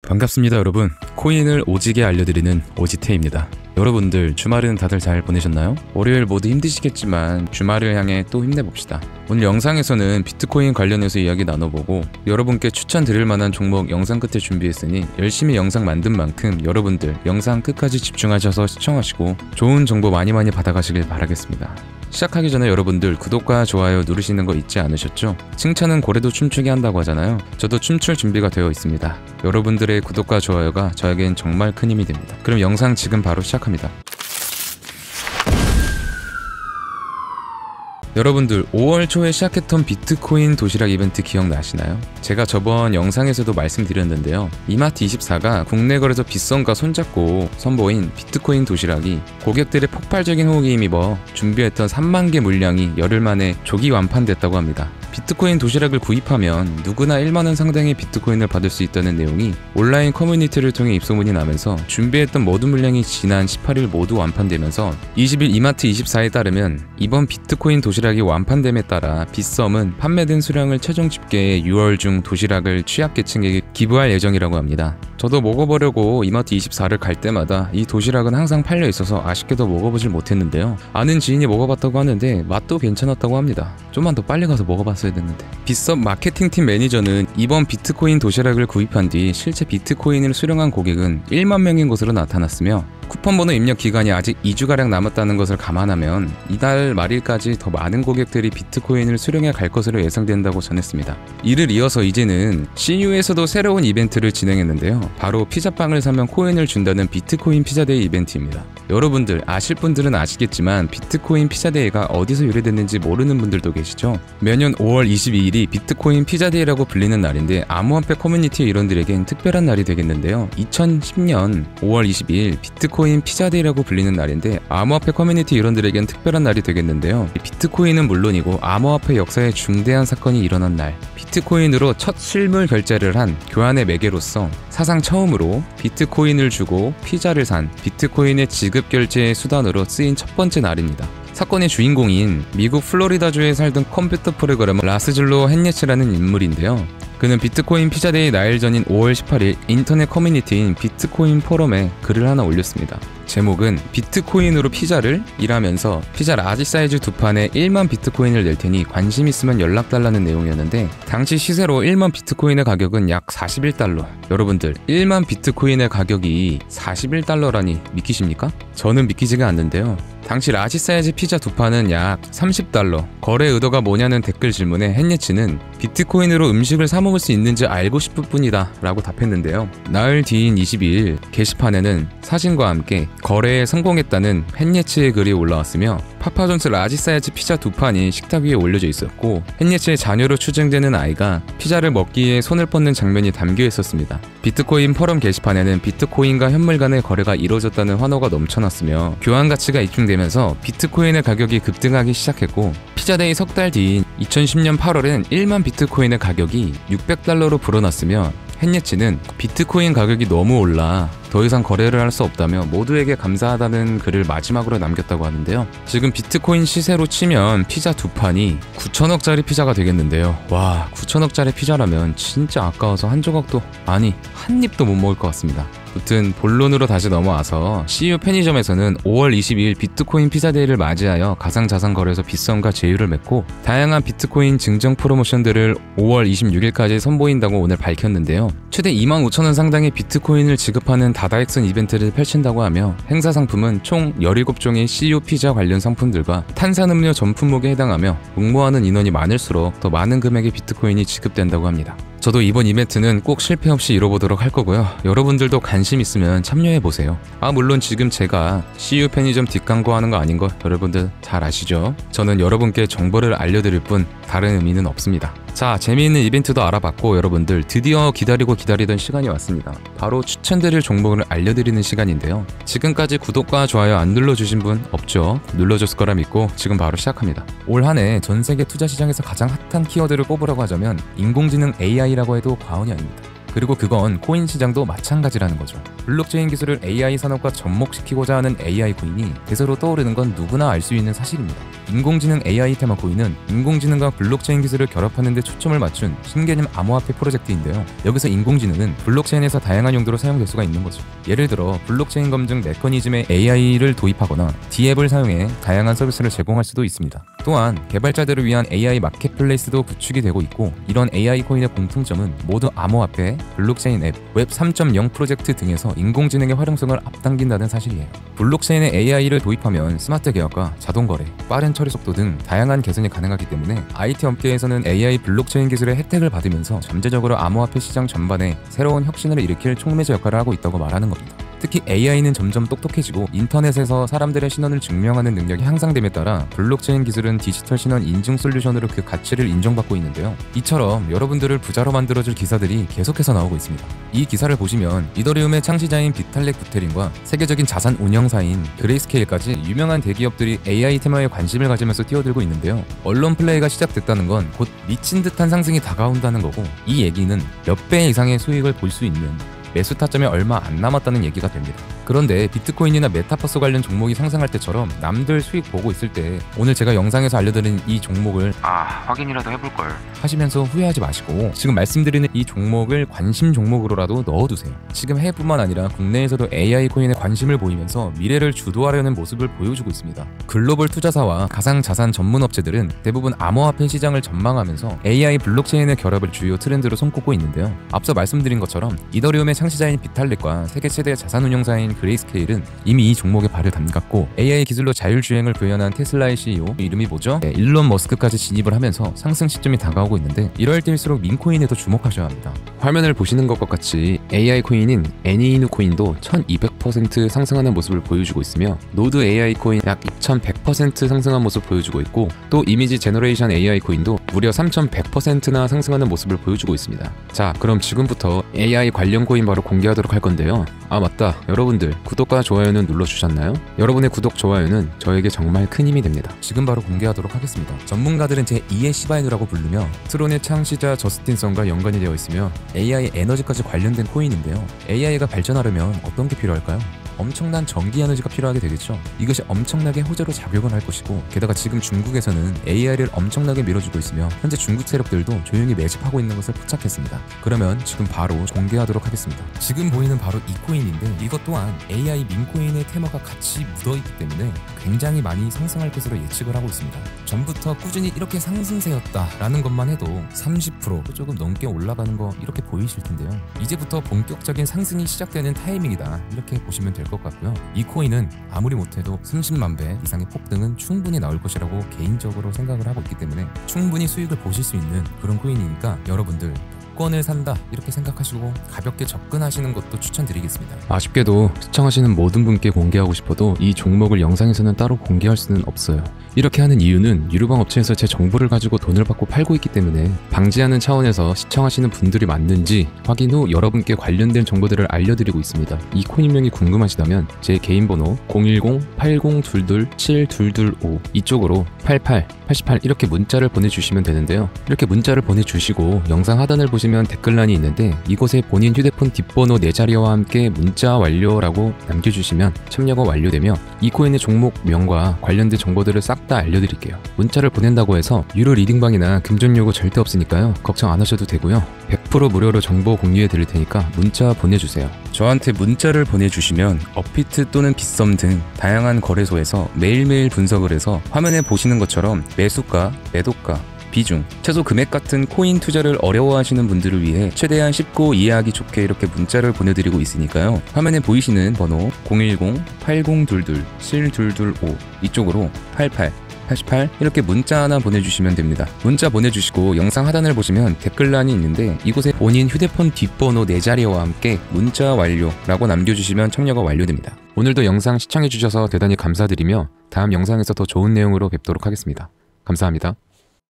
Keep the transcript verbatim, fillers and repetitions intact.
반갑습니다 여러분. 코인을 오지게 알려드리는 오지태입니다. 여러분들 주말은 다들 잘 보내셨나요? 월요일 모두 힘드시겠지만 주말을 향해 또 힘내봅시다. 오늘 영상에서는 비트코인 관련해서 이야기 나눠보고 여러분께 추천드릴 만한 종목 영상 끝에 준비했으니 열심히 영상 만든 만큼 여러분들 영상 끝까지 집중하셔서 시청하시고 좋은 정보 많이 많이 받아가시길 바라겠습니다. 시작하기 전에 여러분들 구독과 좋아요 누르시는 거 잊지 않으셨죠? 칭찬은 고래도 춤추게 한다고 하잖아요. 저도 춤출 준비가 되어 있습니다. 여러분들의 구독과 좋아요가 저에겐 정말 큰 힘이 됩니다. 그럼 영상 지금 바로 시작합니다. 여러분들 오월 초에 시작했던 비트코인 도시락 이벤트 기억나시나요? 제가 저번 영상에서도 말씀드렸는데요. 이마트이십사가 국내 거래소 빗썸과 손잡고 선보인 비트코인 도시락이 고객들의 폭발적인 호응에 힘입어 준비했던 삼만 개 물량이 열흘 만에 조기 완판됐다고 합니다. 비트코인 도시락을 구입하면 누구나 일만 원 상당의 비트코인을 받을 수 있다는 내용이 온라인 커뮤니티를 통해 입소문이 나면서 준비했던 모든 물량이 지난 십팔 일 모두 완판되면서 이십 일 이마트이십사에 따르면 이번 비트코인 도시락이 완판됨에 따라 빗썸은 판매된 수량을 최종 집계해 유월 중 도시락을 취약계층에게 기부할 예정이라고 합니다. 저도 먹어보려고 이마트이십사를 갈 때마다 이 도시락은 항상 팔려 있어서 아쉽게도 먹어보질 못했는데요. 아는 지인이 먹어봤다고 하는데 맛도 괜찮았다고 합니다. 좀만 더 빨리 가서 먹어봤어야 됐는데. 빗썸 마케팅팀 매니저는 이번 비트코인 도시락을 구입한 뒤 실제 비트코인을 수령한 고객은 일만 명인 것으로 나타났으며 쿠폰번호 입력 기간이 아직 이 주가량 남았다는 것을 감안하면 이달 말일까지 더 많은 고객들이 비트코인을 수령해 갈 것으로 예상된다고 전했습니다. 이를 이어서 이제는 씨유에서도 새로운 이벤트를 진행했는데요. 바로 피자빵을 사면 코인을 준다는 비트코인 피자데이 이벤트입니다. 여러분들 아실 분들은 아시겠지만 비트코인 피자데이가 어디서 유래됐는지 모르는 분들도 계시죠? 매년 오월 이십이일이 비트코인 피자데이라고 불리는 날인데 암호화폐 커뮤니티의 일원들에겐 특별한 날이 되겠는데요. 이천십 년 오월 이십이일 비트코인 피자데이라고 불리는 날인데 암호화폐 커뮤니티 일원들에겐 특별한 날이 되겠는데요. 비트코인은 물론이고 암호화폐 역사에 중대한 사건이 일어난 날, 비트코인으로 첫 실물 결제를 한 교환의 매개로서 사상 처음으로 비트코인을 주고 피자를 산 비트코인의 지급 결제의 수단으로 쓰인 첫 번째 날입니다. 사건의 주인공인 미국 플로리다주에 살던 컴퓨터 프로그래머 라스즐로 헨예츠라는 인물인데요. 그는 비트코인 피자데이 나일 전인 오월 십팔일 인터넷 커뮤니티인 비트코인 포럼에 글을 하나 올렸습니다. 제목은 비트코인으로 피자를? 이라면서 피자 라지 사이즈 두 판에 일만 비트코인을 낼 테니 관심 있으면 연락달라는 내용이었는데 당시 시세로 일만 비트코인의 가격은 약 사십일 달러. 여러분들 일만 비트코인의 가격이 사십일 달러라니 믿기십니까? 저는 믿기지가 않는데요. 당시 라지 사이즈 피자 두 판은 약 삼십 달러. 거래 의도가 뭐냐는 댓글 질문에 헨예츠는 비트코인으로 음식을 사 먹을 수 있는지 알고 싶을 뿐이다 라고 답했는데요. 나흘 뒤인 이십이일 게시판에는 사진과 함께 거래에 성공했다는 헨예츠의 글이 올라왔으며 파파존스 라지 사이즈 피자 두 판이 식탁 위에 올려져 있었고 헨예츠의 자녀로 추정되는 아이가 피자를 먹기 위해 손을 뻗는 장면이 담겨 있었습니다. 비트코인 포럼 게시판에는 비트코인과 현물 간의 거래가 이루어졌다는 환호가 넘쳐났으며 교환 가치가 입증되면서 비트코인의 가격이 급등하기 시작했고 피자데이 석 달 뒤인 이천십 년 팔월엔 일만 비트코인의 가격이 육백 달러로 불어났으며 헨예츠는 비트코인 가격이 너무 올라 더 이상 거래를 할 수 없다며 모두에게 감사하다는 글을 마지막으로 남겼다고 하는데요. 지금 비트코인 시세로 치면 피자 두 판이 구천억짜리 피자가 되겠는데요. 와, 구천억짜리 피자라면 진짜 아까워서 한 조각도, 아니 한 입도 못 먹을 것 같습니다. 아무튼 본론으로 다시 넘어와서 씨유 편의점에서는 오월 이십이일 비트코인 피자데이를 맞이하여 가상자산 거래소 빗썸과 제휴를 맺고 다양한 비트코인 증정 프로모션들을 오월 이십육일까지 선보인다고 오늘 밝혔는데요. 최대 이만 오천 원 상당의 비트코인을 지급하는 다다익선 이벤트를 펼친다고 하며 행사 상품은 총 열일곱 종의 씨유 피자 관련 상품들과 탄산음료 전 품목에 해당하며 응모하는 인원이 많을수록 더 많은 금액의 비트코인이 지급된다고 합니다. 저도 이번 이벤트는 꼭 실패 없이 이뤄보도록 할 거고요. 여러분들도 관심 있으면 참여해보세요. 아 물론 지금 제가 씨유 편의점 뒷광고하는 거 아닌 거 여러분들 잘 아시죠? 저는 여러분께 정보를 알려드릴 뿐 다른 의미는 없습니다. 자, 재미있는 이벤트도 알아봤고 여러분들 드디어 기다리고 기다리던 시간이 왔습니다. 바로 추천드릴 종목을 알려드리는 시간인데요. 지금까지 구독과 좋아요 안 눌러주신 분 없죠? 눌러줬을 거라 믿고 지금 바로 시작합니다. 올 한 해 전세계 투자시장에서 가장 핫한 키워드를 꼽으라고 하자면 인공지능 에이아이라고 해도 과언이 아닙니다. 그리고 그건 코인 시장도 마찬가지라는 거죠. 블록체인 기술을 에이아이 산업과 접목시키고자 하는 에이아이 코인이 대세로 떠오르는 건 누구나 알 수 있는 사실입니다. 인공지능 에이아이 테마 코인은 인공지능과 블록체인 기술을 결합하는 데 초점을 맞춘 신개념 암호화폐 프로젝트인데요. 여기서 인공지능은 블록체인에서 다양한 용도로 사용될 수가 있는 거죠. 예를 들어 블록체인 검증 메커니즘에 에이아이를 도입하거나 D앱을 사용해 다양한 서비스를 제공할 수도 있습니다. 또한 개발자들을 위한 에이아이 마켓플레이스도 구축이 되고 있고, 이런 에이아이 코인의 공통점은 모두 암호화폐, 블록체인 앱, 웹 삼 점 영 프로젝트 등에서 인공지능의 활용성을 앞당긴다는 사실이에요. 블록체인에 에이아이를 도입하면 스마트 계약과 자동 거래, 빠른 처리 속도 등 다양한 개선이 가능하기 때문에 아이티 업계에서는 에이아이 블록체인 기술의 혜택을 받으면서 잠재적으로 암호화폐 시장 전반에 새로운 혁신을 일으킬 촉매제 역할을 하고 있다고 말하는 겁니다. 특히 에이아이는 점점 똑똑해지고 인터넷에서 사람들의 신원을 증명하는 능력이 향상됨에 따라 블록체인 기술은 디지털 신원 인증 솔루션으로 그 가치를 인정받고 있는데요. 이처럼 여러분들을 부자로 만들어줄 기사들이 계속해서 나오고 있습니다. 이 기사를 보시면 이더리움의 창시자인 비탈릭 부테린과 세계적인 자산 운영사인 그레이스케일까지 유명한 대기업들이 에이아이 테마에 관심을 가지면서 뛰어들고 있는데요. 언론 플레이가 시작됐다는 건 곧 미친 듯한 상승이 다가온다는 거고, 이 얘기는 몇 배 이상의 수익을 볼 수 있는 매수 타점이 얼마 안 남았다는 얘기가 됩니다. 그런데 비트코인이나 메타버스 관련 종목이 상승할 때처럼 남들 수익 보고 있을 때 오늘 제가 영상에서 알려드린 이 종목을 아 확인이라도 해볼걸 하시면서 후회하지 마시고, 지금 말씀드리는 이 종목을 관심 종목으로라도 넣어두세요. 지금 해외뿐만 아니라 국내에서도 에이아이 코인에 관심을 보이면서 미래를 주도하려는 모습을 보여주고 있습니다. 글로벌 투자사와 가상자산 전문 업체들은 대부분 암호화폐 시장을 전망하면서 에이아이 블록체인의 결합을 주요 트렌드로 손꼽고 있는데요. 앞서 말씀드린 것처럼 이더리움의 창시자인 비탈릭과 세계 최대 자산운용사인 그레이스케일은 이미 이 종목에 발을 담갔고, 에이아이 기술로 자율주행을 구현한 테슬라의 씨이오 이름이 뭐죠? 네, 일론 머스크까지 진입을 하면서 상승 시점이 다가오고 있는데, 이럴 때일수록 민코인에도 주목하셔야 합니다. 화면을 보시는 것과 같이 에이아이 코인인 애니이누 코인도 천이백 퍼센트 상승하는 모습을 보여주고 있으며, 노드 에이아이 코인 약 이천백 퍼센트 상승한 모습을 보여주고 있고, 또 이미지 제너레이션 에이아이 코인도 무려 삼천백 퍼센트나 상승하는 모습을 보여주고 있습니다. 자, 그럼 지금부터 에이아이 관련 코인 바로 공개하도록 할 건데요. 아 맞다, 여러분들 구독과 좋아요는 눌러주셨나요? 여러분의 구독, 좋아요는 저에게 정말 큰 힘이 됩니다. 지금 바로 공개하도록 하겠습니다. 전문가들은 제이의 시바이누라고 부르며 트론의 창시자 저스틴 선과 연관이 되어 있으며 에이아이 에너지까지 관련된 코인인데요. 에이아이가 발전하려면 어떤 게 필요할까요? 엄청난 전기 에너지가 필요하게 되겠죠. 이것이 엄청나게 호재로 작용을 할 것이고, 게다가 지금 중국에서는 에이아이를 엄청나게 밀어주고 있으며 현재 중국 세력들도 조용히 매집하고 있는 것을 포착했습니다. 그러면 지금 바로 공개하도록 하겠습니다. 지금 보이는 바로 이 코인인데, 이것 또한 에이아이 민코인의 테마가 같이 묻어있기 때문에 굉장히 많이 상승할 것으로 예측을 하고 있습니다. 전부터 꾸준히 이렇게 상승세였다라는 것만 해도 삼십 퍼센트 조금 넘게 올라가는 거 이렇게 보이실 텐데요. 이제부터 본격적인 상승이 시작되는 타이밍이다, 이렇게 보시면 될 것 같고요. 이 코인은 아무리 못해도 삼십만 배 이상의 폭등은 충분히 나올 것이라고 개인적으로 생각을 하고 있기 때문에 충분히 수익을 보실 수 있는 그런 코인이니까 여러분들 복권을 산다 이렇게 생각하시고 가볍게 접근하시는 것도 추천드리겠습니다. 아쉽게도 시청하시는 모든 분께 공개하고 싶어도 이 종목을 영상에서는 따로 공개할 수는 없어요. 이렇게 하는 이유는 유료방 업체에서 제 정보를 가지고 돈을 받고 팔고 있기 때문에 방지하는 차원에서 시청하시는 분들이 맞는지 확인 후 여러분께 관련된 정보들을 알려드리고 있습니다. 이 코인명이 궁금하시다면 제 개인 번호 공일공 팔공이이 칠이이오 이쪽으로 팔팔 팔팔 이렇게 문자를 보내주시면 되는데요. 이렇게 문자를 보내주시고 영상 하단을 보시면 댓글란이 있는데, 이곳에 본인 휴대폰 뒷번호 네 자리와 함께 문자 완료라고 남겨주시면 참여가 완료되며 이 코인의 종목명과 관련된 정보들을 싹 다 알려드릴게요. 문자를 보낸다고 해서 유료 리딩방이나 금전 요구 절대 없으니까요. 걱정 안 하셔도 되고요. 백 퍼센트 무료로 정보 공유해 드릴 테니까 문자 보내주세요. 저한테 문자를 보내주시면 업비트 또는 빗썸 등 다양한 거래소에서 매일매일 분석을 해서 화면에 보시는 것처럼 매수가, 매도가, 비중, 최소 금액 같은 코인 투자를 어려워하시는 분들을 위해 최대한 쉽고 이해하기 좋게 이렇게 문자를 보내드리고 있으니까요. 화면에 보이시는 번호 공일공 팔공이이 칠이이오 이쪽으로 팔팔 팔팔 이렇게 문자 하나 보내주시면 됩니다. 문자 보내주시고 영상 하단을 보시면 댓글란이 있는데, 이곳에 본인 휴대폰 뒷번호 네 자리와 함께 문자 완료라고 남겨주시면 참여가 완료됩니다. 오늘도 영상 시청해주셔서 대단히 감사드리며 다음 영상에서 더 좋은 내용으로 뵙도록 하겠습니다. 감사합니다.